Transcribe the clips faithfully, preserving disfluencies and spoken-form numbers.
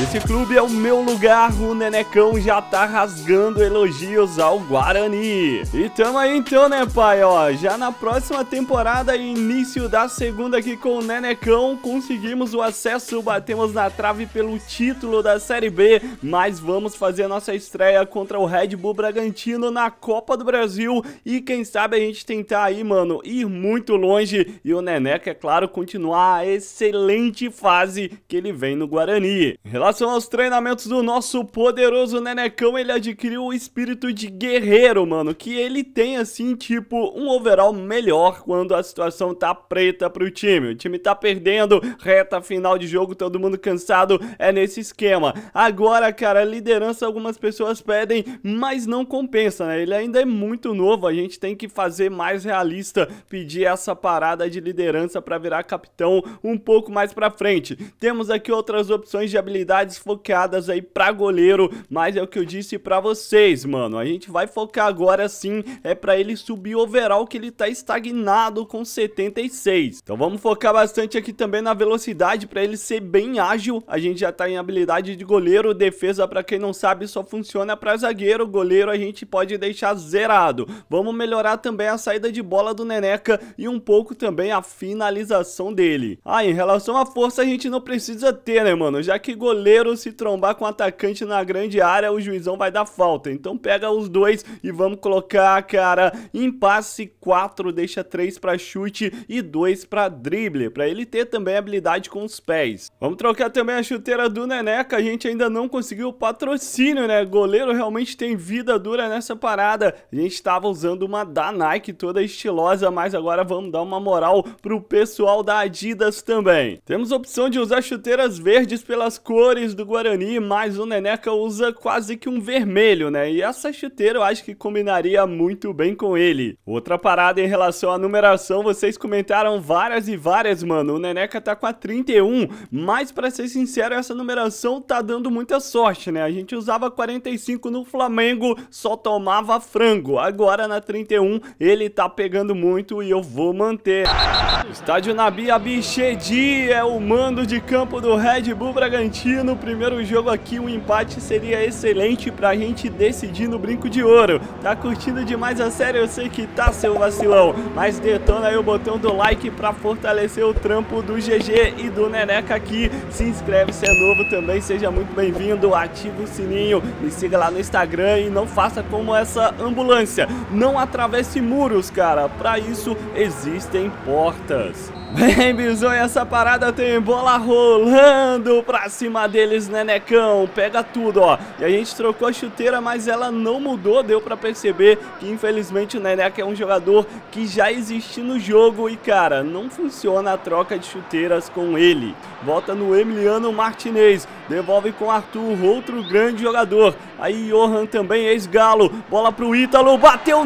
Esse clube é o meu lugar, o Nenecão já tá rasgando elogios ao Guarani. E tamo aí então, né, pai, ó, já na próxima temporada e início da segunda aqui com o Nenecão, conseguimos o acesso, batemos na trave pelo título da Série B, mas vamos fazer a nossa estreia contra o Red Bull Bragantino na Copa do Brasil e quem sabe a gente tentar aí, mano, ir muito longe e o Neneca, é claro, continuar a excelente fase que ele vem no Guarani. Em relação aos treinamentos do nosso poderoso Nenecão, ele adquiriu o espírito de guerreiro, mano, que ele tem assim, tipo, um overall melhor quando a situação tá preta pro time. O time tá perdendo, reta final de jogo, todo mundo cansado, é nesse esquema. Agora, cara, liderança algumas pessoas pedem, mas não compensa, né? Ele ainda é muito novo, a gente tem que fazer mais realista, pedir essa parada de liderança pra virar capitão um pouco mais pra frente. Temos aqui outras opções de habilidades focadas aí pra goleiro, mas é o que eu disse pra vocês, mano, a gente vai focar agora sim, é pra ele subir o overall que ele tá estagnado com setenta e seis. Então vamos focar bastante aqui também na velocidade pra ele ser bem ágil. A gente já tá em habilidade de goleiro, defesa pra quem não sabe só funciona pra zagueiro, goleiro a gente pode deixar zerado. Vamos melhorar também a saída de bola do Neneca e um pouco também a finalização dele. Ah, em relação à força a gente não precisa ter, né, mano, já que goleiro se trombar com atacante na grande área, o juizão vai dar falta. Então pega os dois e vamos colocar, cara, em passe quatro, deixa três pra chute e dois pra drible, pra ele ter também habilidade com os pés. Vamos trocar também a chuteira do Neneca, a gente ainda não conseguiu o patrocínio, né? Goleiro realmente tem vida dura nessa parada. A gente tava usando uma da Nike toda estilosa, mas agora vamos dar uma moral pro pessoal da Adidas também. Temos a opção de usar chuteiras verdes pelas cores do Guarani, mas o Neneca usa quase que um vermelho, né? E essa chuteira eu acho que combinaria muito bem com ele. Outra parada em relação à numeração, vocês comentaram várias e várias, mano. O Neneca tá com a trinta e um, mas pra ser sincero, essa numeração tá dando muita sorte, né? A gente usava quarenta e cinco no Flamengo, só tomava frango. Agora na trinta e um, ele tá pegando muito e eu vou manter. Estádio Nabi Abichedi é o mando de campo do Red Bull Bragantino. Primeiro jogo aqui, um empate seria excelente pra gente decidir no brinco de ouro. Tá curtindo demais a série? Eu sei que tá, seu vacilão, mas detona aí o botão do like pra fortalecer o trampo do G G e do Neneca aqui. Se inscreve se é novo também, seja muito bem-vindo, ativa o sininho, me siga lá no Instagram e não faça como essa ambulância, não atravesse muros, cara, pra isso existem portas. Bem, bizonho, essa parada tem bola rolando pra cima deles, Nenecão, pega tudo, ó. E a gente trocou a chuteira, mas ela não mudou, deu pra perceber que infelizmente o Neneca é um jogador que já existe no jogo e, cara, não funciona a troca de chuteiras com ele. Volta no Emiliano Martinez, devolve com Arthur, outro grande jogador. Aí Johan também, ex-galo, bola pro Ítalo, bateu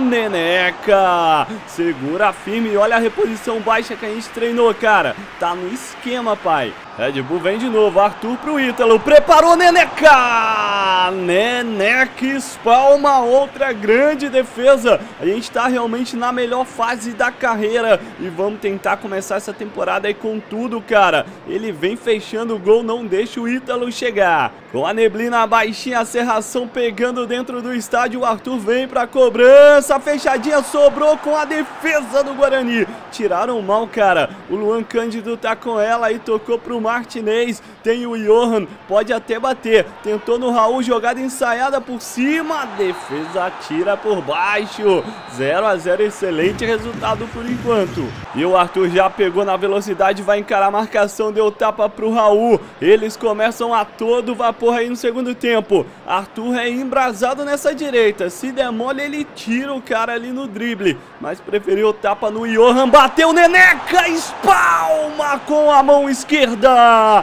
Neneca. Segura firme, olha a reposição baixa que a gente treinou, cara. Tá no esquema, pai. Red Bull vem de novo, Arthur pro Ítalo, preparou Neneca! Neneca espalma, outra grande defesa. A gente tá realmente na melhor fase da carreira e vamos tentar começar essa temporada aí com tudo, cara. Ele vem fechando o gol, não deixa o Ítalo chegar. Com a neblina baixinha, a serração pegando dentro do estádio, o Arthur vem pra cobrança, fechadinha, sobrou com a defesa do Guarani. Tiraram mal, cara. O Luan Cândido tá com ela e tocou pro Martinez, tem o Johan, pode até bater, tentou no Raul, jogada ensaiada por cima, a defesa tira por baixo, zero a zero, excelente resultado por enquanto. E o Arthur já pegou na velocidade, vai encarar a marcação, deu tapa pro Raul, eles começam a todo vapor aí no segundo tempo. Arthur é embrasado nessa direita, se der mole ele tira o cara ali no drible, mas preferiu tapa no Johan, bateu Neneca, espalma com a mão esquerda.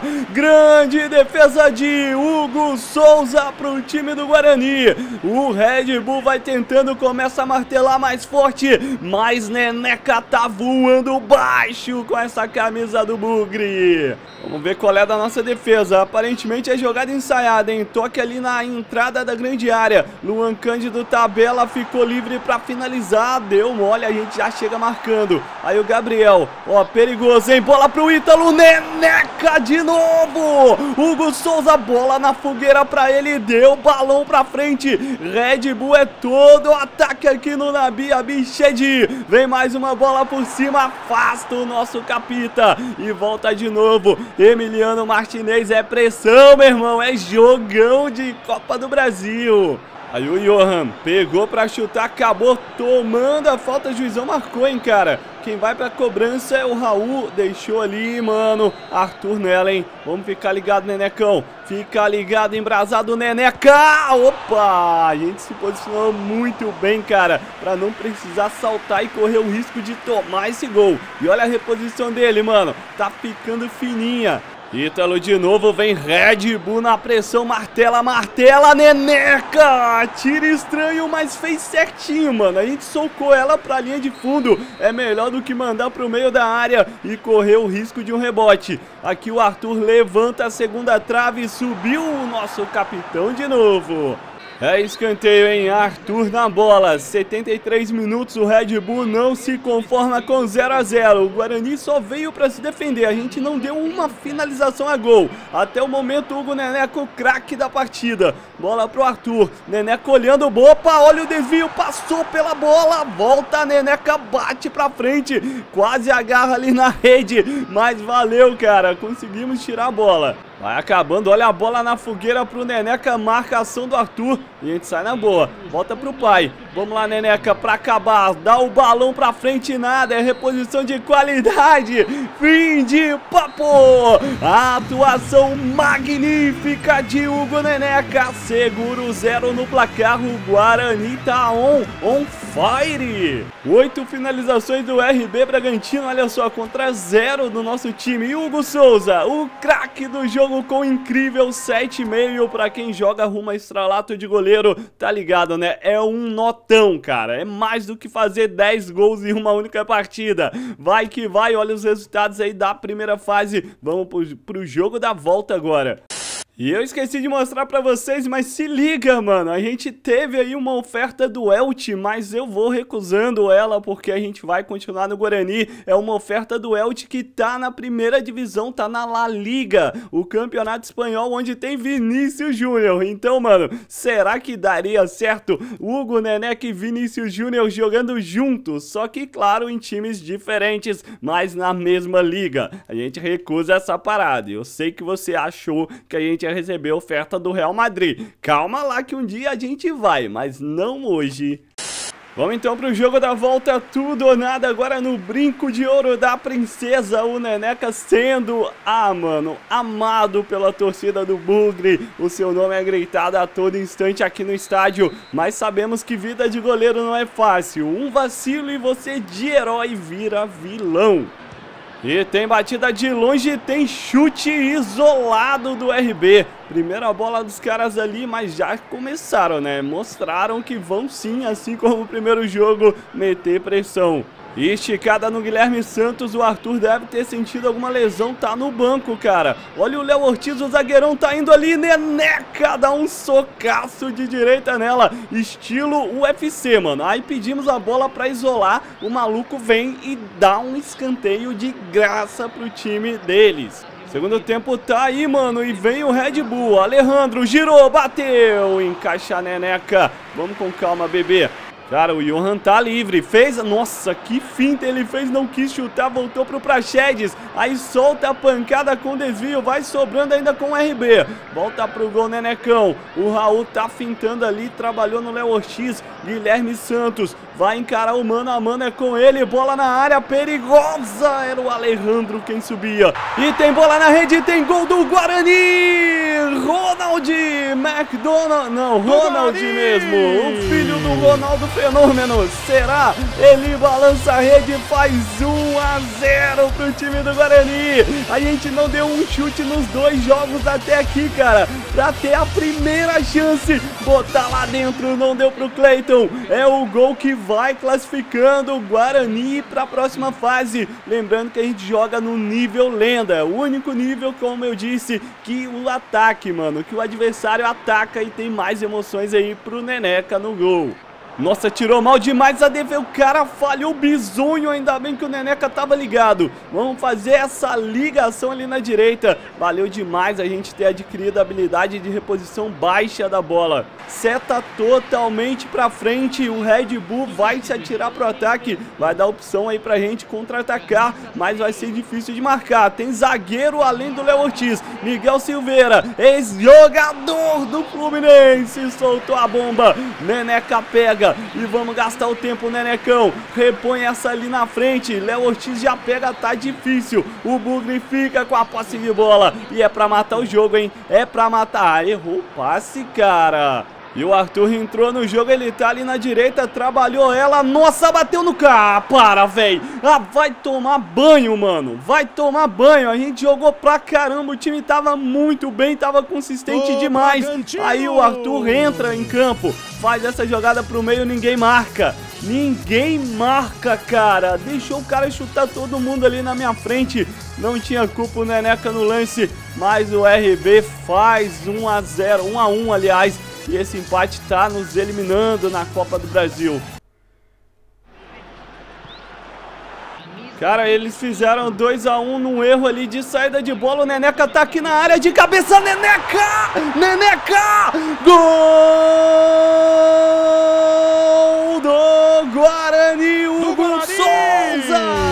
Grande defesa de Hugo Souza para o time do Guarani. O Red Bull vai tentando, começa a martelar mais forte, mas Neneca tá voando baixo com essa camisa do Bugre. Vamos ver qual é da nossa defesa. Aparentemente é jogada ensaiada, hein? Toque ali na entrada da grande área. Luan Cândido tabela, ficou livre para finalizar. Deu mole, a gente já chega marcando. Aí o Gabriel, ó, perigoso, hein? Bola pro Ítalo, Neneca de novo. Hugo Souza, bola na fogueira pra ele, deu balão pra frente. Red Bull é todo o ataque aqui no Nabi Abichedi. Vem mais uma bola por cima, afasta o nosso capita e volta de novo. Emiliano Martinez, é pressão, meu irmão, é jogão de Copa do Brasil. Aí o Johan pegou pra chutar, acabou tomando a falta, o juizão marcou, hein, cara. Quem vai pra cobrança é o Raul, deixou ali, mano, Arthur nela, hein. Vamos ficar ligado, Nenecão. Fica ligado, embrasado, Neneca. Opa, a gente se posicionou muito bem, cara, pra não precisar saltar e correr o risco de tomar esse gol. E olha a reposição dele, mano, tá ficando fininha. Ítalo de novo, vem Red Bull na pressão, martela, martela, Neneca! Tiro estranho, mas fez certinho, mano. A gente socou ela pra linha de fundo. É melhor do que mandar pro meio da área e correr o risco de um rebote. Aqui o Arthur levanta a segunda trave e subiu o nosso capitão de novo. É escanteio, hein? Arthur na bola, setenta e três minutos, o Red Bull não se conforma com zero a zero. O Guarani só veio para se defender, a gente não deu uma finalização a gol. Até o momento, Hugo Neneca, o craque da partida. Bola pro Arthur, Neneca olhando, opa, olha o desvio, passou pela bola, volta, Neneca bate pra frente, quase agarra ali na rede, mas valeu, cara, conseguimos tirar a bola. Vai acabando, olha a bola na fogueira pro Neneca, marcação do Arthur. E a gente sai na boa, volta pro pai. Vamos lá, Neneca, pra acabar, dá o balão pra frente, nada, é reposição de qualidade. Fim de papo. A atuação magnífica de Hugo Neneca, segura o zero no placar, o Guarani tá on, on fire. Oito finalizações do R B Bragantino, olha só, contra zero do nosso time. E Hugo Souza, o craque do jogo com incrível sete e meio para quem joga rumo a estralato de goleiro, tá ligado, né? É um notão, cara, é mais do que fazer dez gols em uma única partida. Vai que vai, olha os resultados aí da primeira fase, vamos pro, pro jogo da volta agora. E eu esqueci de mostrar pra vocês, mas se liga, mano, a gente teve aí uma oferta do Elche, mas eu vou recusando ela porque a gente vai continuar no Guarani. É uma oferta do Elche que tá na primeira divisão, tá na La Liga, o campeonato espanhol, onde tem Vinícius Júnior. Então, mano, será que daria certo Hugo Neneca e Vinícius Júnior jogando juntos? Só que, claro, em times diferentes, mas na mesma liga. A gente recusa essa parada. Eu sei que você achou que a gente ia receber a oferta do Real Madrid. Calma lá que um dia a gente vai, mas não hoje. Vamos então pro jogo da volta, tudo ou nada agora no brinco de ouro da princesa, o Neneca sendo, ah mano, amado pela torcida do Bugre. O seu nome é gritado a todo instante aqui no estádio, mas sabemos que vida de goleiro não é fácil. Um vacilo e você de herói vira vilão. E tem batida de longe, tem chute isolado do R B. Primeira bola dos caras ali, mas já começaram, né? Mostraram que vão sim, assim como o primeiro jogo, meter pressão. Esticada no Guilherme Santos, o Arthur deve ter sentido alguma lesão, tá no banco, cara. Olha o Léo Ortiz, o zagueirão tá indo ali, Neneca dá um socaço de direita nela, estilo U F C, mano. Aí pedimos a bola pra isolar, o maluco vem e dá um escanteio de graça pro time deles. Segundo tempo tá aí, mano, e vem o Red Bull, Alejandro girou, bateu, encaixa a Neneca. Vamos com calma, bebê. Cara, o Johan tá livre, fez, nossa, que finta ele fez, não quis chutar, voltou pro Praxedes, aí solta a pancada com desvio, vai sobrando ainda com o R B, volta pro gol, Nenecão, o Raul tá fintando ali, trabalhou no Léo Ortiz, Guilherme Santos, vai encarar o mano a mano, é com ele, bola na área, perigosa, era o Alejandro quem subia, e tem bola na rede, tem gol do Guarani, Ronald McDonald, não, Ronald mesmo, o filho do Ronaldo Fenômeno, será? Ele balança a rede e faz um a zero pro time do Guarani. A gente não deu um chute nos dois jogos até aqui, cara, pra ter a primeira chance, botar lá dentro, não deu pro Cleiton. É o gol que vai classificando o Guarani pra próxima fase. Lembrando que a gente joga no nível lenda, o único nível, como eu disse, que o ataque, mano, que o adversário ataca e tem mais emoções aí pro Neneca no gol. Nossa, tirou mal demais a defesa. O cara falhou bizonho. Ainda bem que o Neneca tava ligado. Vamos fazer essa ligação ali na direita. Valeu demais a gente ter adquirido a habilidade de reposição baixa da bola. Seta totalmente pra frente. O Red Bull vai se atirar pro ataque. Vai dar opção aí pra gente contra-atacar. Mas vai ser difícil de marcar. Tem zagueiro além do Léo Ortiz. Miguel Silveira, ex-jogador do Fluminense. Soltou a bomba. Neneca pega. E vamos gastar o tempo, Nenecão. Repõe essa ali na frente. Léo Ortiz já pega, tá difícil. O Bugre fica com a posse de bola. E é pra matar o jogo, hein? É pra matar. Ah, errou o passe, cara. E o Arthur entrou no jogo, ele tá ali na direita, trabalhou ela, nossa, bateu no carro, ah, para, velho, ah, vai tomar banho, mano, vai tomar banho, a gente jogou pra caramba, o time tava muito bem, tava consistente Ô, demais, Bragantino. Aí o Arthur entra em campo, faz essa jogada pro meio, ninguém marca, ninguém marca, cara, deixou o cara chutar todo mundo ali na minha frente, não tinha culpa o Neneca no lance, mas o R B faz um a zero, um a um, aliás, e esse empate tá nos eliminando na Copa do Brasil. Cara, eles fizeram dois a um num erro ali de saída de bola. O Neneca tá aqui na área de cabeça. Neneca! Neneca! Gol do Guarani! Hugo Souza!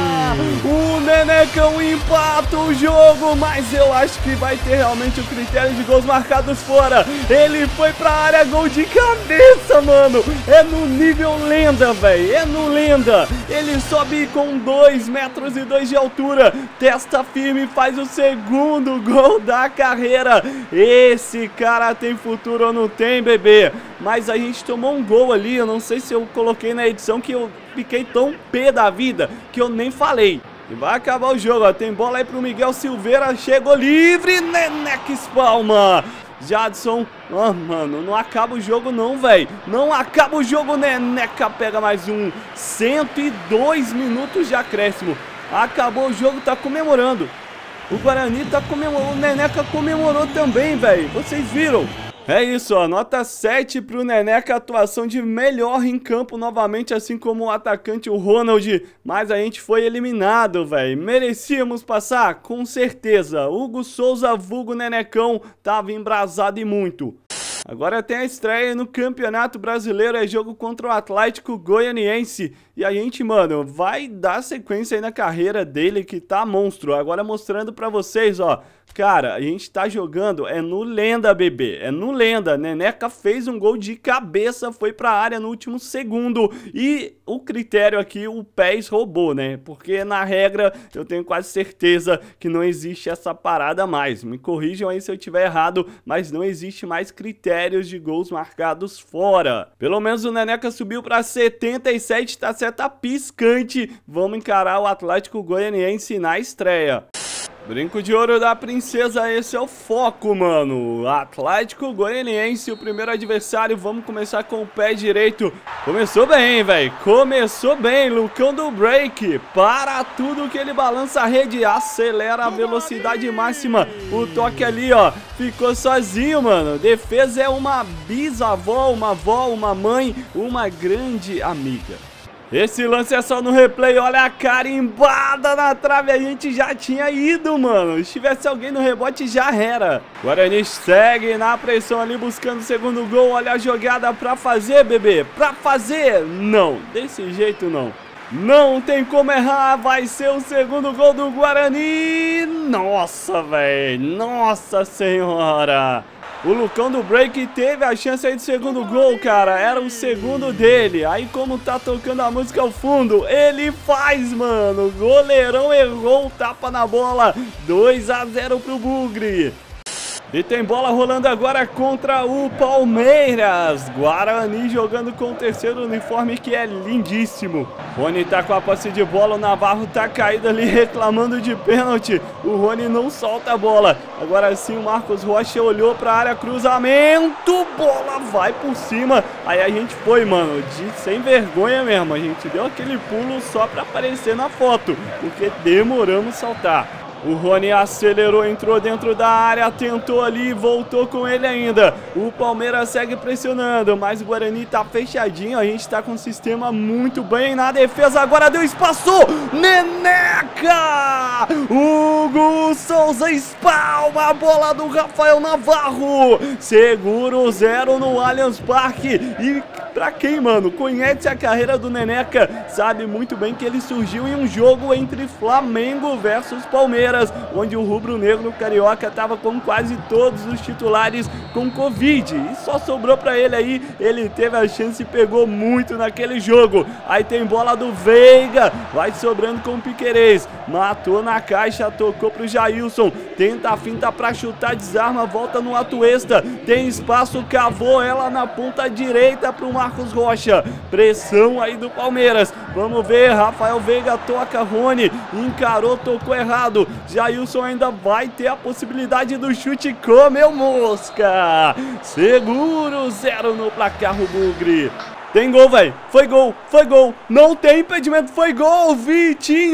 O Nenecão empata o jogo, mas eu acho que vai ter realmente o critério de gols marcados fora. Ele foi pra área, gol de cabeça, mano. É no nível lenda, velho. É no lenda. Ele sobe com dois metros e dois de altura. Testa firme e faz o segundo gol da carreira. Esse cara tem futuro ou não tem, bebê? Mas a gente tomou um gol ali. Eu não sei se eu coloquei na edição que eu fiquei tão pé da vida que eu nem falei. E vai acabar o jogo, ó. Tem bola aí pro Miguel Silveira. Chegou livre. Neneca espalma. Jadson. Ah, mano, não acaba o jogo não, velho. Não acaba o jogo. Neneca pega mais um. cento e dois minutos de acréscimo. Acabou o jogo, tá comemorando. O Guarani tá comemorando. O Neneca comemorou também, velho. Vocês viram? É isso, ó, nota sete pro Neneca, atuação de melhor em campo novamente, assim como o atacante, o Ronald, mas a gente foi eliminado, velho, merecíamos passar, com certeza, Hugo Souza, vulgo Nenecão, tava embrasado e muito. Agora tem a estreia no Campeonato Brasileiro, é jogo contra o Atlético Goianiense. E a gente, mano, vai dar sequência aí na carreira dele que tá monstro. Agora mostrando pra vocês, ó. Cara, a gente tá jogando, é no lenda, bebê, é no lenda. Neneca fez um gol de cabeça, foi pra área no último segundo. E o critério aqui, o P E S roubou, né? Porque na regra, eu tenho quase certeza que não existe essa parada mais. Me corrijam aí se eu tiver errado, mas não existe mais critérios de gols marcados fora. Pelo menos o Neneca subiu pra setenta e sete, tá seta piscante. Vamos encarar o Atlético Goianiense na estreia. Brinco de ouro da princesa, esse é o foco, mano. Atlético Goianiense, o primeiro adversário. Vamos começar com o pé direito. Começou bem, velho. Começou bem. Lucão do break. Para tudo que ele balança a rede. Acelera a velocidade máxima. O toque ali, ó. Ficou sozinho, mano. Defesa é uma bisavó, uma avó, uma mãe, uma grande amiga. Esse lance é só no replay, olha a carimbada na trave, a gente já tinha ido, mano. Se tivesse alguém no rebote, já era. Guarani segue na pressão ali, buscando o segundo gol. Olha a jogada pra fazer, bebê. Pra fazer, não, desse jeito não. Não tem como errar, vai ser o segundo gol do Guarani. Nossa, velho, nossa senhora. O Lucão do break teve a chance aí do segundo gol, cara. Era o segundo dele. Aí como tá tocando a música ao fundo, ele faz, mano. O goleirão errou o tapa na bola. dois a zero pro Bugre. E tem bola rolando agora contra o Palmeiras. Guarani jogando com o terceiro uniforme, que é lindíssimo. Rony tá com a posse de bola, o Navarro tá caído ali reclamando de pênalti. O Rony não solta a bola. Agora sim o Marcos Rocha olhou pra área, cruzamento, bola vai por cima. Aí a gente foi, mano, de sem vergonha mesmo. A gente deu aquele pulo só pra aparecer na foto, porque demoramos a saltar. O Rony acelerou, entrou dentro da área, tentou ali, voltou com ele ainda. O Palmeiras segue pressionando, mas o Guarani tá fechadinho. A gente tá com um sistema muito bem na defesa. Agora deu espaço. Neneca! Hugo Souza espalma a bola do Rafael Navarro. Segura o zero no Allianz Parque. E pra quem, mano, conhece a carreira do Neneca, sabe muito bem que ele surgiu em um jogo entre Flamengo versus Palmeiras, onde o rubro-negro carioca tava com quase todos os titulares com Covid. E só sobrou pra ele aí, ele teve a chance e pegou muito naquele jogo. Aí tem bola do Veiga, vai sobrando com o Piquerez. Matou na caixa, tocou pro Jailson. Tenta a finta pra chutar, desarma, volta no Atuesta. Tem espaço, cavou ela na ponta direita pro Marcos Rocha. Pressão aí do Palmeiras. Vamos ver, Rafael Veiga toca, Rony encarou, tocou errado. Jailson ainda vai ter a possibilidade do chute, comeu mosca. Seguro, zero no placar, o Bugre. Tem gol, velho. Foi gol, foi gol. Não tem impedimento, foi gol. Vitinho!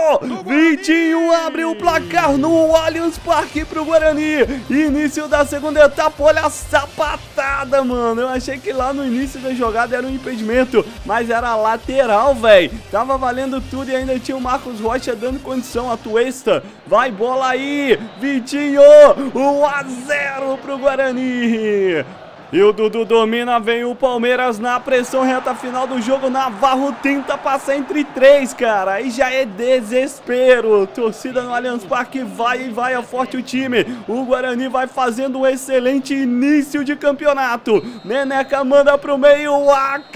Vitinho abre o placar no Allianz Parque pro Guarani. Início da segunda etapa, olha a sapatada, mano. Eu achei que lá no início da jogada era um impedimento, mas era lateral, velho. Tava valendo tudo e ainda tinha o Marcos Rocha dando condição. A Tuesta, vai bola aí. Vitinho, um a zero pro Guarani. E o Dudu domina, vem o Palmeiras na pressão, reta final do jogo. Navarro tenta passar entre três, cara. Aí já é desespero. Torcida no Allianz Parque vai e vai, é forte o time. O Guarani vai fazendo um excelente início de campeonato. Neneca manda pro meio,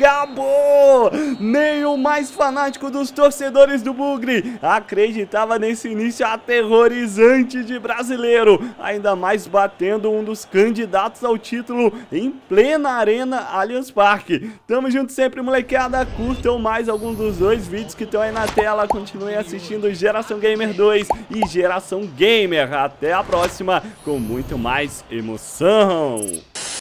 acabou. Nem o mais fanático dos torcedores do Bugre acreditava nesse início aterrorizante de brasileiro. Ainda mais batendo um dos candidatos ao título em plena arena Allianz Parque. Tamo junto sempre, molecada. Curtam mais alguns dos dois vídeos que estão aí na tela. Continuem assistindo Geração Gamer dois e Geração Gamer. Até a próxima com muito mais emoção.